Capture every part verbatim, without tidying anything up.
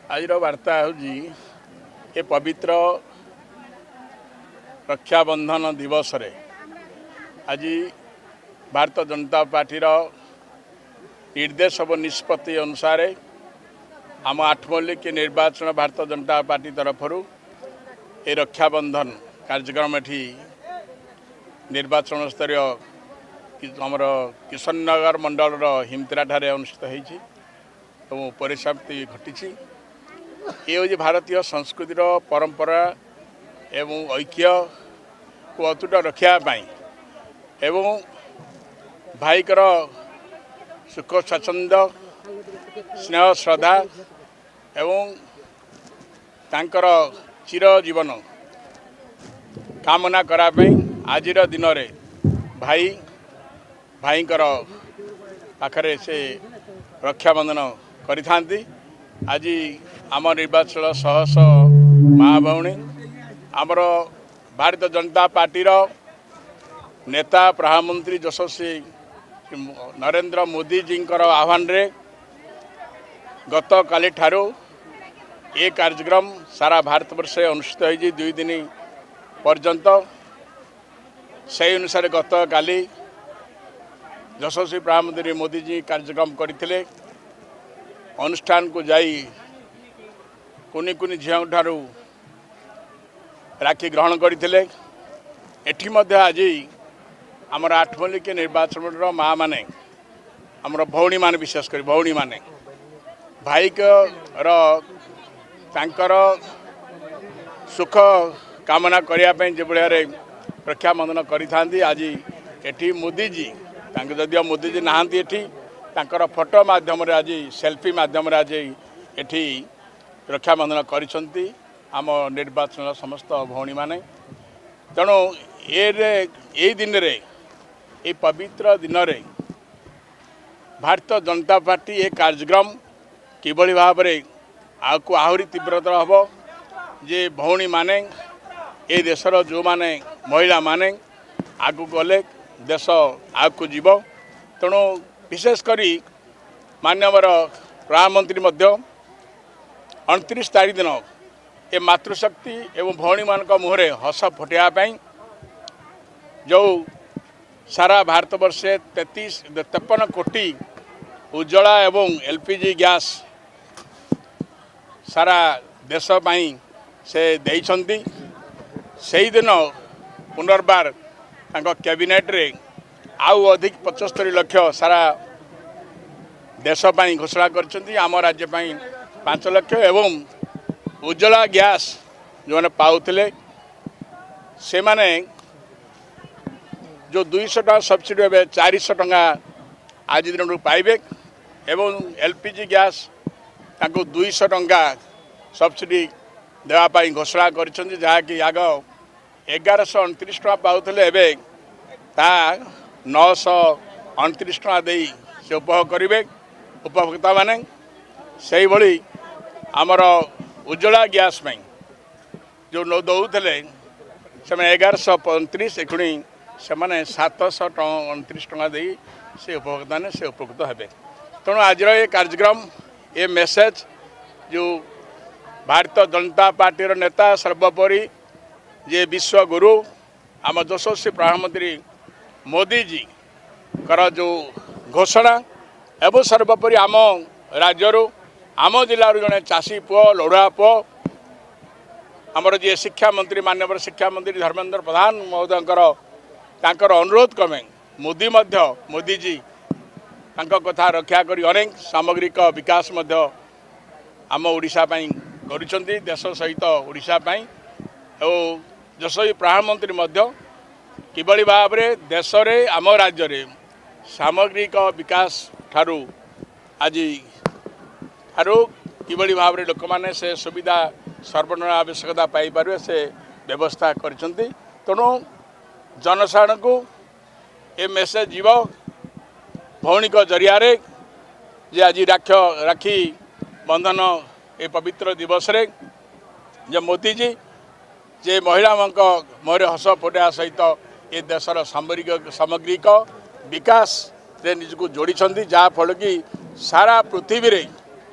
आज वार्ता हूँ ये पवित्र रक्षा बंधन दिवस रे आज भारतीय जनता पार्टी निर्देश और निष्पत्ति अनुसार आम आठमल्लिक निर्वाचन भारतीय जनता पार्टी तरफ ये रक्षा बंधन कार्यक्रम एटी निर्वाचन स्तरीय आमर किशननगर मंडल हिमतरा ठारे अनुष्ठित होती और परिसमाप्ति घटी। ये हूँ भारतीय संस्कृतिर परंपरा एवं ऐक्य को अतुट रखापी एवं भाईकर सुख स्वच्छंद स्नेह श्रद्धा एवं तांकर चिर जीवन कामना करापी आज दिन रे भाई भाईकर पाखरे से रक्षा बंधन करि आज आम निर्वाचन शह शह माँ भौणी आमर भारतीय जनता पार्टी नेता प्रधानमंत्री यशस्वी नरेंद्र मोदी जी आह्वान रे गत काली ठारू ये कार्यक्रम सारा भारत वर्ष अनुष्ठित होगी दुई दिन पर्यंत से अनुसार गत काली यशस्वी प्रधानमंत्री मोदी जी कार्यक्रम करते अनुष्ठान को जाई कुनी कुनी झील ठारू राखी ग्रहण करते एठी मध्य आज आमर आठमल्लिक निर्वाचन माँ माने आमर भौणी मान विशेष कर भौणी माने भाईकर तांकर सुख कामना करने जो भाया रक्षा बंधन करी आज एठी मोदी जी जदिव मोदी जी नहांती एठी तांकर फोटो माध्यम आज सेल्फी माध्यम आज एठी रक्षा बंधन करिसंती आम निर्वाचन समस्त भौणी माने तेणु ये दिन रे ये पवित्र दिन रे भारतीय जनता पार्टी ये कार्यक्रम किभली भाव में आगु आहरी तीव्रतर हम जे भौणी माने ये देशर जो माने महिला माने आगु गले देश आगु जीव तेणु विशेष करी माननीय प्रधानमंत्री मध्य अणतीस तारीख दिन ये मातृशक्ति एवं भौणी मान मुहरे हस फुटाई जो सारा भारत वर्षे तैतीस तेपन कोटी उज्ज्वला एवं एलपीजी गैस सारा देश पाई से देइछंती से दिन पुनर्बार कैबिनेट रे आउ अधिक पचस्तरी लक्ष सारा देश पाई घोषणा करछंती आम राज्य पाई पांच लक्ष एवं उज्ज्वला गैस जो मैंने पाउले से माने जो दुईश टका सब्सिडी हे चार सौ टका आज दिन पाइबे एवं एलपीजी गैस ताको दुईश टका सब्सिडी देवाई घोषणा करछंती जहाँकि आग एगारश अणतीस टका पाउले एवं ता नौश अणतीस टका दे से उपभोग करेंगे उपभोक्ता माने से भली आमर उज्ज्वला गैस में जो न दौले से एगारश पैंतीस एखुणी से मैंने सातश अणतीस टका दे से उपभोक्ता ने से उपकृत हेबे तेणु आज ये कार्यक्रम ये मेसेज जो भारतीय जनता पार्टी नेता सर्वोपरि जे विश्व गुरु आम यशस्वी प्रधानमंत्री मोदी जी कर जो घोषणा एवं सर्वोपरि आम राज्य आम जिलूर जड़े चाषी पुओ लड़ुआ पुओ आमर जी शिक्षा मंत्री माननीय शिक्षा मंत्री धर्मेंद्र प्रधान महोदय अनुरोध क्रमे मोदी मध्य मोदी जी कथा रक्षा करी अनेक सामग्रिक विकास मध्य आम ओडिशा पई करुछंती देश सहित ओडिशा पई और यशस्वी प्रधानमंत्री मध्य किभली भाव में देश रे आम राज्य रे सामग्रिक विकास ठारू आज ठारू किभली भाव में लोक मैंने से सुविधा सर्वनिम्न आवश्यकता पाई पारे से व्यवस्था करछंती तेणु जनसाधारण को ये मेसेज जीव भौणिक जरिया रे जे आज राख राखी बंधन ये पवित्र दिवस रे जे मोदी जी जे महिला मुहरे हस फुटा सहित ये देशर सामरिक सामग्रिक विकास रे निजको जोड़ी जहाँफल कि सारा पृथ्वी रे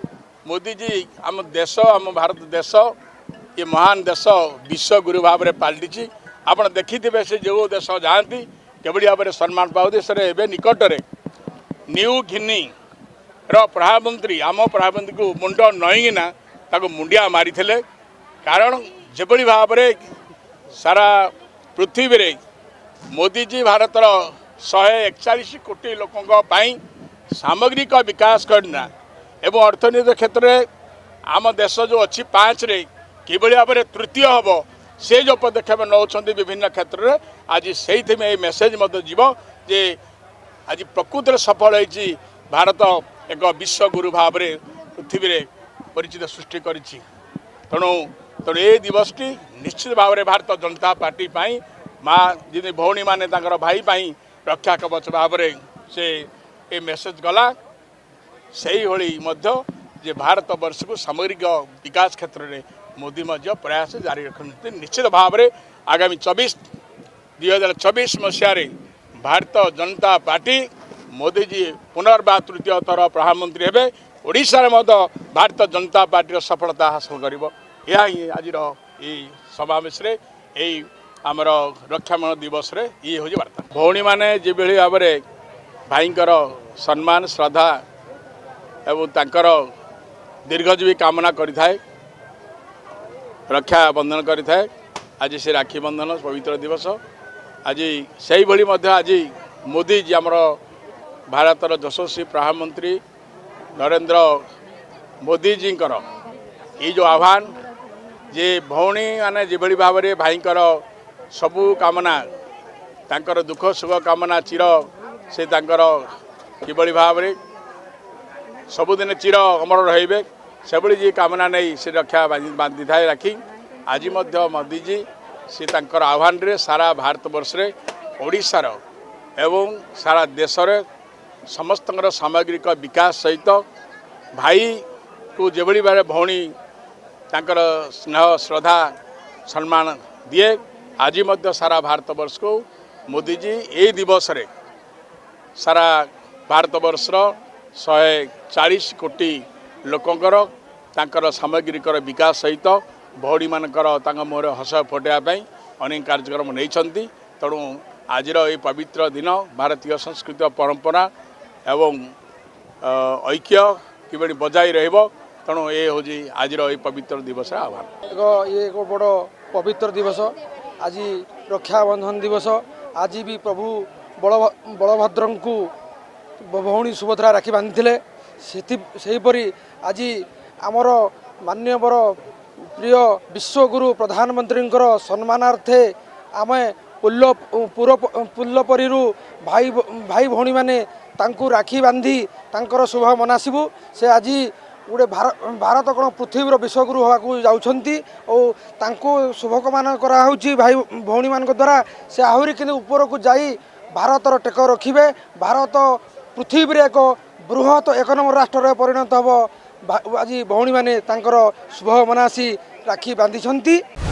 मोदी जी आम देश आम भारत देश ये महान देश विश्व गुरु भाव में पलटि आप देखिथे से जो देश जाती केवली भाव में सम्मान पाओ देश निकट में न्यू घिनी प्रधानमंत्री आम प्रधानमंत्री को मुंड नईना ताको मुंडिया मारी कारण जेभली भाव में सारा पृथ्वी रे मोदी जी भारतर शहे एकचाश कोटी लोकों सामग्रिक विकास करना एवं अर्थनीति क्षेत्र में आम देश जो अच्छी पाँच रे किभली भाव में तृतीय हम से जो पदक्षेप नौ विभिन्न क्षेत्र में आज से मेसेज जीव जे आज प्रकृत सफल होती भारत एक विश्व गुरु भाव में पृथ्वी रे परिचित सृष्टि करिछि तेणु तेणु ये दिवस टी निश्चित भाव में भारत जनता पार्टी पाई माँ जी भौणी मैंने भाई पाई रक्षा कवच भाव में से ये मेसेज गला से जे भारत वर्ष को सामग्रिक विकास क्षेत्र में मोदी मध्य प्रयास जारी रखते निश्चित भाव में आगामी चौबीस दुई हजार चौबीस मसीह भारत जनता पार्टी मोदी जी पुनर्बार तृतीय थर प्रधानमंत्री हेबे ओडिशा रे मध्य भारत जनता पार्टी सफलता हासिल करिवो या ही आज समावेश रे यही आमर रक्षाबंधन दिवस रे ये हूँ वार्ता भौणी मैंने जो भाव में भाईंकर सम्मान श्रद्धा एवं तांकर दीर्घजीवी कामना करिथाए रक्षा बंधन करिथाए आज से राखी बंधन पवित्र दिवस आज से भली मध्य आज मोदी जी आमर भारतर यशस्वी प्रधानमंत्री नरेंद्र मोदी जी ये जो आह्वान जे भौणी माने जिभली भाव में भाईंकर सबू कामना तांकर दुख सुख कामना चिर से तांकर किभली भाव में सबुदिन चिर अमर रहिबे सेभली जी कामना नहीं से रक्षा बांधि थाए राखी आज मध्य मोदी जी से तांकर आह्वान रे सारा भारत वर्ष रे ओडिशार एवं सारा देश रे समस्त सामग्रिक विकास सहित भाई को जेभली भाव भौणी तांकर स्नेह श्रद्धा सम्मान दिए आज मध्य सारा भारत वर्ष को मोदी जी ये दिवस रे सारा भारत वर्ष शहे चालीस कोटी लोकंकर तांकर सामग्रिक विकास सहित भौणी मानकर मोहर हस फुटाइवाई अनेक कार्यक्रम नहीं तेणु आज ये पवित्र दिन भारतीय संस्कृति परंपरा एवं ऐक्य किभली बजाई रहिबो तेणु ये हूँ आज ये पवित्र दिवस आह्वान ये एक बड़ पवित्र दिवस आज रक्षाबंधन दिवस आज भी प्रभु बल बलभद्र को भौणी सुभद्रा राखी बांधि सेहीपरि आज आमर मान्यवर प्रिय विश्वगुरु प्रधानमंत्री सम्मानार्थे आम पुल्ल पुल्लपरी भाई भाई भौणी मैंने तांकु राखी बांधी तांकर शुभ मनासबू से आज गोटे भारत भारत कौन पृथ्वीर विश्वगुरु होगा जाउछंती और तांको शुभकामना करा होउची भाई भौणी मान द्वारा से आहरी कि ऊपर को जाई भारतर टेक रखिबे भारत पृथ्वी एक बृहत एक नंबर राष्ट्र परिणत हम आज भौणी मैंने शुभ मनासी राखी बांधि।